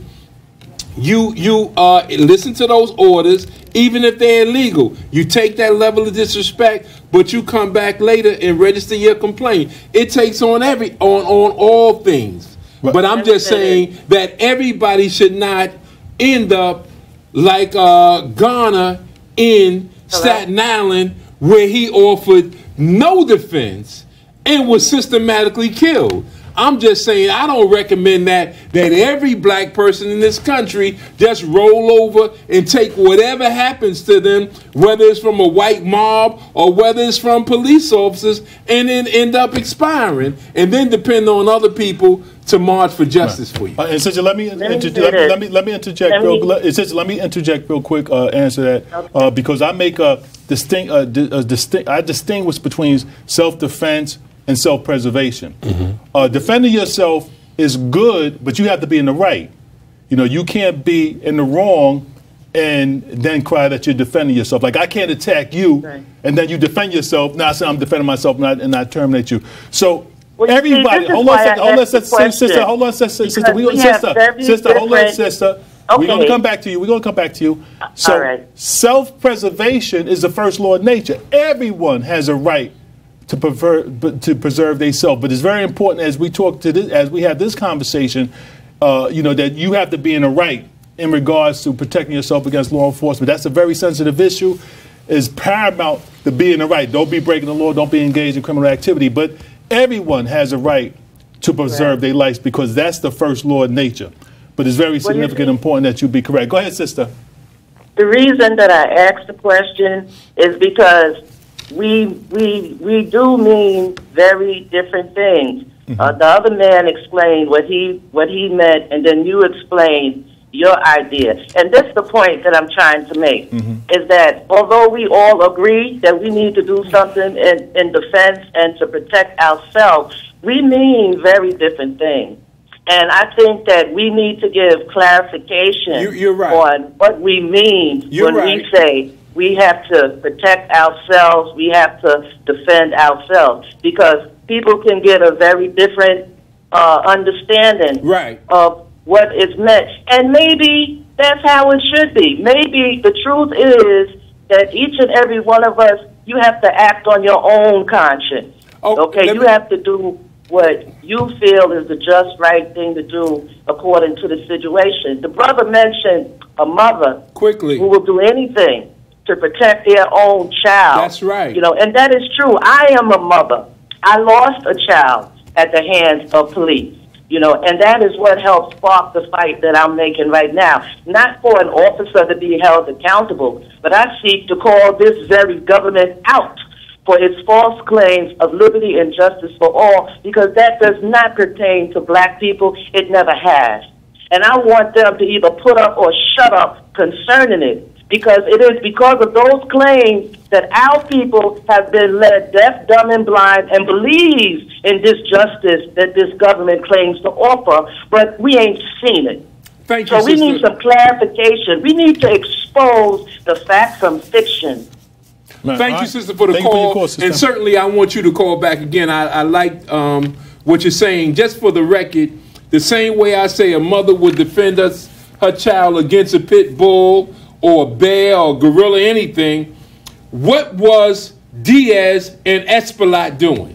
you you uh listen to those orders, even if they're illegal. You take that level of disrespect, but you come back later and register your complaint. It takes on every on on all things. But, but I'm just saying that everybody should not end up like uh, Garner in Hello? Staten Island, where he offered no defense and was systematically killed. I'm just saying, I don't recommend that, that every black person in this country just roll over and take whatever happens to them, whether it's from a white mob or whether it's from police officers, and then end up expiring, and then depend on other people to march for justice right. for you. Uh, and sister, let me, let, inter me let, me, let me let me interject let real. Me. Let, sister, let me interject real quick. Uh, answer that okay. uh, because I make a distinct. Uh, di a distinct. I distinguish between self-defense and self-preservation. Mm-hmm. uh, defending yourself is good, but you have to be in the right. You know, you can't be in the wrong and then cry that you're defending yourself. Like, I can't attack you right. and then you defend yourself. Now I say I'm defending myself and I, and I terminate you. So. Well, everybody, see, hold on, sister, hold on, sister, sister, hold on, sister, sister, we, we sister, sister, hold on, sister. Okay. We're going to come back to you. We're going to come back to you. So, all right. Self-preservation is the first law of nature. Everyone has a right to pervert, to preserve themselves. But it's very important as we talk to this, as we have this conversation, uh, you know, that you have to be in the right in regards to protecting yourself against law enforcement. That's a very sensitive issue. It's paramount to be in the right. Don't be breaking the law. Don't be engaged in criminal activity. But everyone has a right to preserve right. their lives, because that's the first law of nature. But it's very significant and important that you be correct. Go ahead, sister. The reason that I asked the question is because we we we do mean very different things. Mm-hmm. uh, the other man explained what he what he meant, and then you explained your idea. And that's the point that I'm trying to make, mm-hmm. is that although we all agree that we need to do something in, in defense and to protect ourselves, we mean very different things. And I think that we need to give clarification you, you're right. on what we mean you're when right. we say we have to protect ourselves, we have to defend ourselves, because people can get a very different uh, understanding right. of what is meant. And maybe that's how it should be. Maybe the truth is that each and every one of us, you have to act on your own conscience. Oh, okay, you me... have to do what you feel is the just right thing to do according to the situation. The brother mentioned a mother quickly who will do anything to protect their own child. That's right. You know, and that is true. I am a mother. I lost a child at the hands of police. You know, and that is what helps spark the fight that I'm making right now. Not for an officer to be held accountable, but I seek to call this very government out for its false claims of liberty and justice for all, because that does not pertain to black people. It never has. And I want them to either put up or shut up concerning it, because it is because of those claims that our people have been led deaf, dumb, and blind, and believe in this justice that this government claims to offer, but we ain't seen it. Thank so you, we sister. need some clarification. We need to expose the fact from fiction. Man, Thank you, sister, for the call. For call and certainly I want you to call back again. I, I like um, what you're saying. Just for the record, the same way I say a mother would defend us, her child against a pit bull or a bear or gorilla, anything, what was Diaz and Espaillat doing?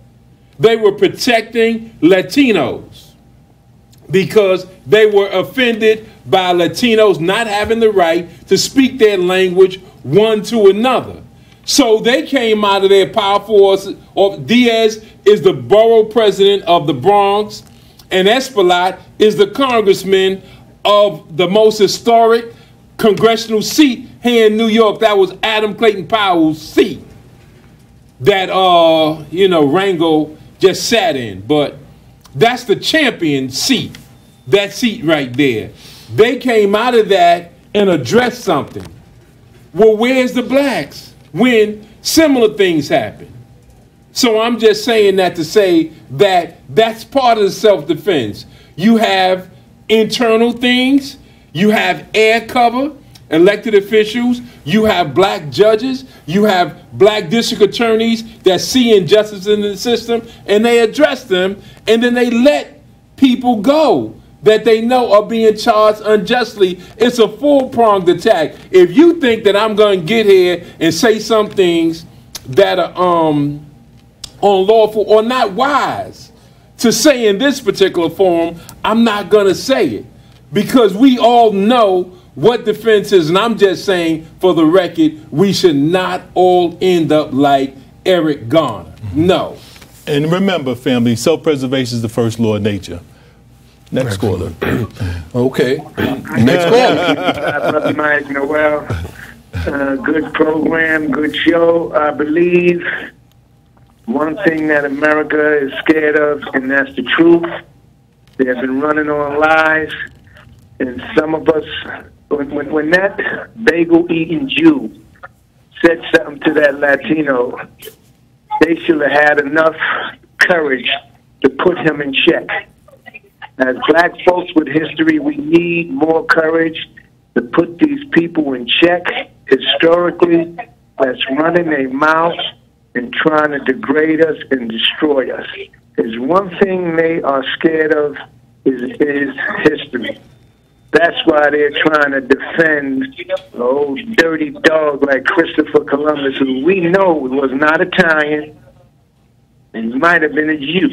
They were protecting Latinos because they were offended by Latinos not having the right to speak their language one to another. So they came out of their power force. Diaz is the borough president of the Bronx, and Espaillat is the congressman of the most historic congressional seat here in New York. That was Adam Clayton Powell's seat that, uh, you know, Rango just sat in. But that's the champion seat that seat right there. They came out of that and addressed something. Well, where's the blacks when similar things happen? So I'm just saying that to say that that's part of the self-defense. You have internal things, you have air cover, elected officials, you have black judges, you have black district attorneys that see injustice in the system, and they address them, and then they let people go that they know are being charged unjustly. It's a full-pronged attack. If you think that I'm going to get here and say some things that are um, unlawful or not wise to say in this particular forum, I'm not going to say it, because we all know what defense is, and I'm just saying, for the record, we should not all end up like Eric Garner. No. And remember, family, self-preservation is the first law of nature. Next caller. Okay. Next caller. Brother Mike Noel. Uh, good program, good show. I believe one thing that America is scared of, and that's the truth. They have been running on lies. And some of us, when, when, when that bagel-eating Jew said something to that Latino, they should have had enough courage to put him in check. As black folks with history, we need more courage to put these people in check. Historically, that's running their mouth and trying to degrade us and destroy us. There's one thing they are scared of is, is history. That's why they're trying to defend an old dirty dog like Christopher Columbus, who we know was not Italian and might have been a Jew.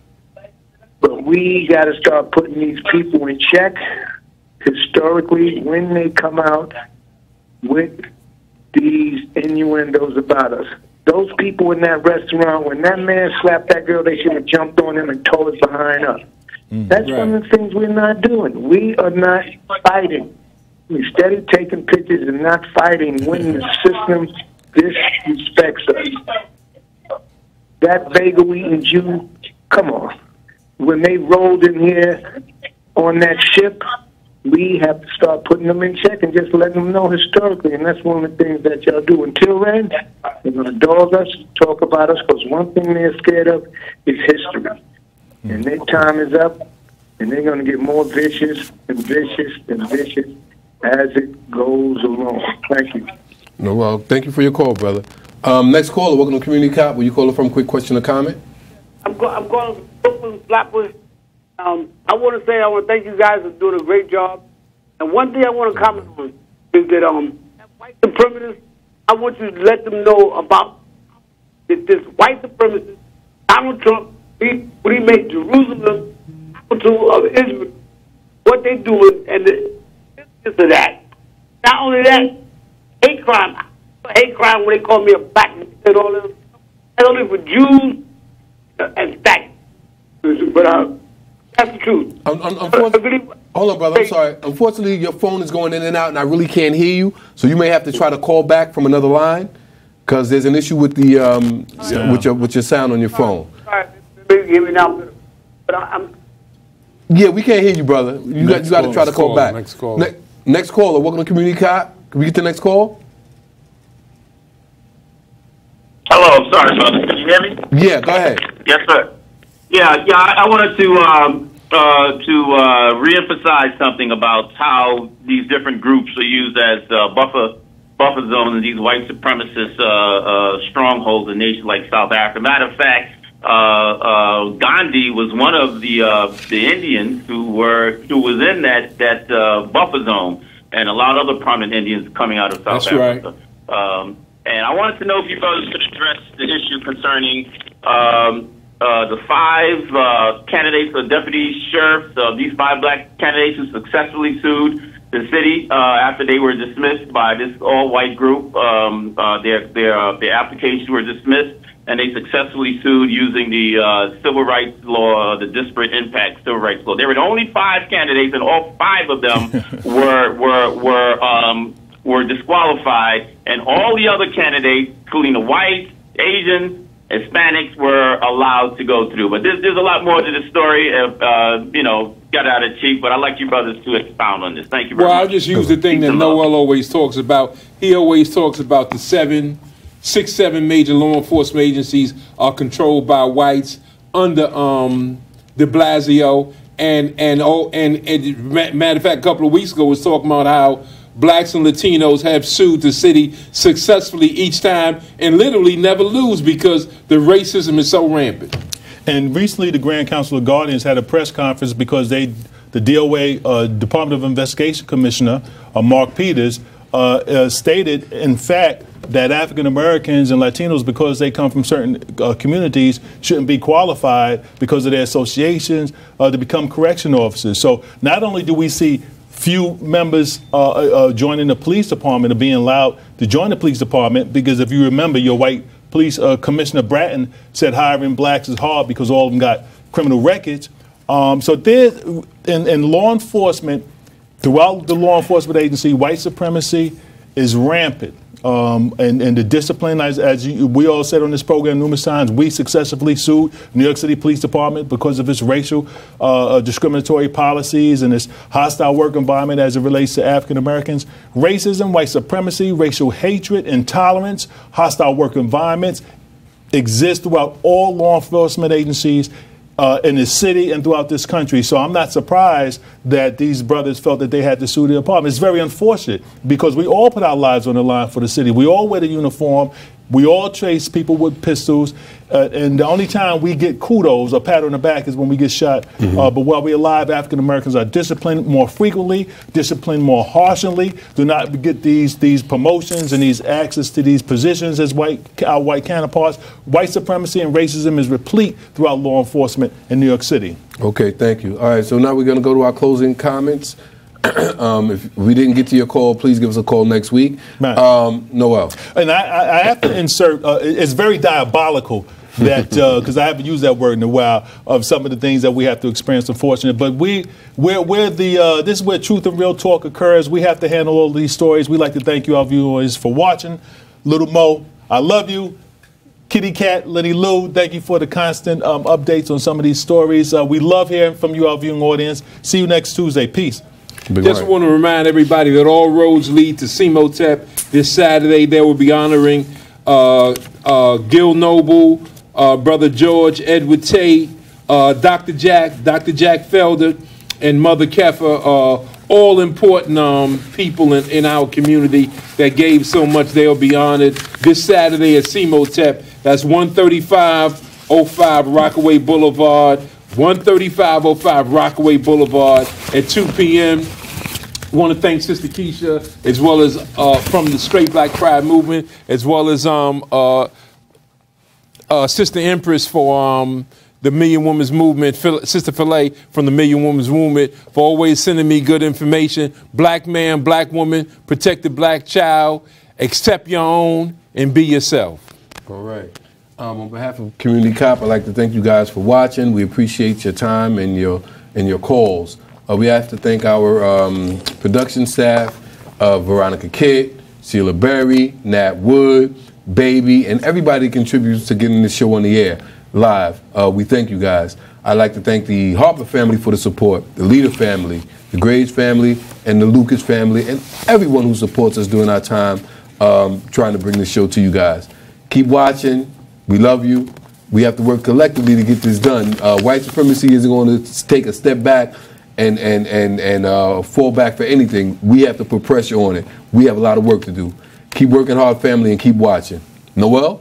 But we got to start putting these people in check historically when they come out with these innuendos about us. Those people in that restaurant, when that man slapped that girl, they should have jumped on him and towed it behind us. Mm, That's right. One of the things we're not doing. We are not fighting. We're steady taking pictures and not fighting when the system disrespects us. That bagel-eating Jew, come on. When they rolled in here on that ship, we have to start putting them in check and just letting them know historically. And that's one of the things that y'all do. Until then, they're going to dog us, talk about us, because one thing they're scared of is history. And their time is up, and they're going to get more vicious and vicious and vicious as it goes along. Thank you. No, well, thank you for your call, brother. Um, next caller, welcome to Community Cop. Will you call it from? Quick question or comment? I'm, go I'm calling from Brooklyn, Flatbush. Um, I want to say I want to thank you guys for doing a great job. And one thing I want to comment on is that um, white supremacists, I want you to let them know about that this white supremacist, Donald Trump, he, when he made Jerusalem capital of Israel, what they doing, and the business of that. Not only that, hate crime. Hate crime when they call me a black man and all this. That's only for Jews and stacks. But uh, that's the truth. Um, um, unfortunately, hold on, brother. I'm sorry. Unfortunately, your phone is going in and out, and I really can't hear you. So you may have to try to call back from another line, because there's an issue with the um, yeah. with your with your sound on your phone. Sorry, maybe hear me now, but I'm. Yeah, we can't hear you, brother. You next got you got to try to call, call back. Next call. Ne next caller. Welcome to Community Cop. Can we get the next call? Hello, I'm sorry, brother. Can you hear me? Yeah, go ahead. Yes, sir. Yeah, yeah. I, I wanted to um, uh, to uh, reemphasize something about how these different groups are used as uh, buffer buffer zones in these white supremacist uh, uh, strongholds in nations like South Africa. Matter of fact, uh, uh, Gandhi was one of the uh, the Indians who were who was in that that uh, buffer zone, and a lot of other prominent Indians coming out of South That's Africa. Right. Um, and I wanted to know if you brothers could address the issue concerning um, uh, the five uh, candidates for deputy sheriffs. Uh, these five black candidates who successfully sued the city uh, after they were dismissed by this all-white group. Um, uh, their their uh, their applications were dismissed, and they successfully sued using the uh, civil rights law, the disparate impact civil rights law. There were only five candidates, and all five of them were were were um, were disqualified, and all the other candidates, including the whites, Asians, Hispanics, were allowed to go through. But there's, there's a lot more to the story. Of, uh, you know, got out of Chief, but I'd like you brothers to expound on this. Thank you very well, much. I'll just use the thing that Noel always talks about. He always talks about the seven, six, seven major law enforcement agencies are controlled by whites under um, de Blasio. And, and, oh, and, and matter of fact, a couple of weeks ago was talking about how blacks and Latinos have sued the city successfully each time and literally never lose because the racism is so rampant. And recently, the Grand Council of Guardians had a press conference because they, the D O A uh, Department of Investigation Commissioner, uh, Mark Peters, uh, uh, stated, in fact, that African Americans and Latinos, because they come from certain uh, communities, shouldn't be qualified because of their associations uh, to become correction officers. So not only do we see few members uh, uh, joining the police department or being allowed to join the police department, because if you remember, your white police uh, Commissioner Bratton said hiring blacks is hard because all of them got criminal records. Um, so there, in, in law enforcement, throughout the law enforcement agency, white supremacy is rampant. Um, and, and the discipline, as, as you, we all said on this program numerous times, we successfully sued New York City Police Department because of its racial uh, discriminatory policies and its hostile work environment as it relates to African Americans. Racism, white supremacy, racial hatred, intolerance, hostile work environments exist throughout all law enforcement agencies Uh, in the city and throughout this country. So I'm not surprised that these brothers felt that they had to sue the department. It's very unfortunate because we all put our lives on the line for the city. We all wear the uniform. We all chase people with pistols. Uh, and the only time we get kudos or pat on the back is when we get shot. Mm-hmm. uh, but while we're alive, African Americans are disciplined more frequently, disciplined more harshly, do not get these these promotions and these access to these positions as white our white counterparts. White supremacy and racism is replete throughout law enforcement in New York City. Okay, thank you. All right, so now we're going to go to our closing comments. um, if we didn't get to your call, please give us a call next week. Um, Noel. And I, I have to insert, uh, it's very diabolical that, because uh, I haven't used that word in a while, of some of the things that we have to experience, unfortunately. But we, we're, we're the, uh, this is where truth and real talk occurs. We have to handle all these stories. We'd like to thank you, our viewers, for watching. Little Mo, I love you. Kitty Cat, Lenny Lou, thank you for the constant um, updates on some of these stories. Uh, we love hearing from you, our viewing audience. See you next Tuesday. Peace. Big Just right. want to remind everybody that all roads lead to S E M O T E P. This Saturday, they will be honoring uh, uh, Gil Noble, uh, Brother George, Edward Tate, uh, Doctor Jack, Doctor Jack Felder, and Mother Keffa, uh, all important um, people in, in our community that gave so much. They'll be honored this Saturday at S E M O T E P. That's one thirty-five oh five Rockaway Boulevard. one thirty-five oh five Rockaway Boulevard at two p m I want to thank Sister Keisha, as well as uh, from the Straight Black Pride Movement, as well as um, uh, uh, Sister Empress for um, the Million Women's Movement, Phil Sister Filet from the Million Women's Movement, for always sending me good information. Black man, black woman, protect the black child, accept your own, and be yourself. All right. Um, on behalf of Community Cop, I'd like to thank you guys for watching. We appreciate your time and your and your calls. Uh, we have to thank our um, production staff, uh, Veronica Kidd, Sheila Berry, Nat Wood, Baby, and everybody that contributes to getting this show on the air live. Uh, we thank you guys. I'd like to thank the Harper family for the support, the Leader family, the Graves family, and the Lucas family, and everyone who supports us during our time um, trying to bring this show to you guys. Keep watching. We love you. We have to work collectively to get this done. Uh, white supremacy isn't going to take a step back and and and and uh, fall back for anything. We have to put pressure on it. We have a lot of work to do. Keep working hard, family, and keep watching. Noel?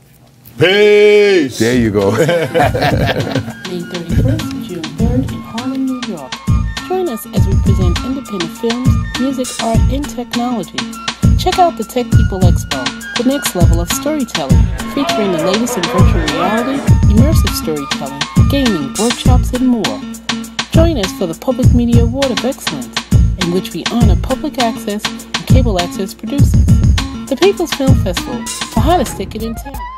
Peace. There you go. May thirty-first, June third in Harlem, New York. Join us as we present independent films, music, art, and technology. Check out the Tech People Expo, the next level of storytelling, featuring the latest in virtual reality, immersive storytelling, gaming, workshops, and more. Join us for the Public Media Award of Excellence, in which we honor public access and cable access producers. The People's Film Festival, the hottest ticket in town.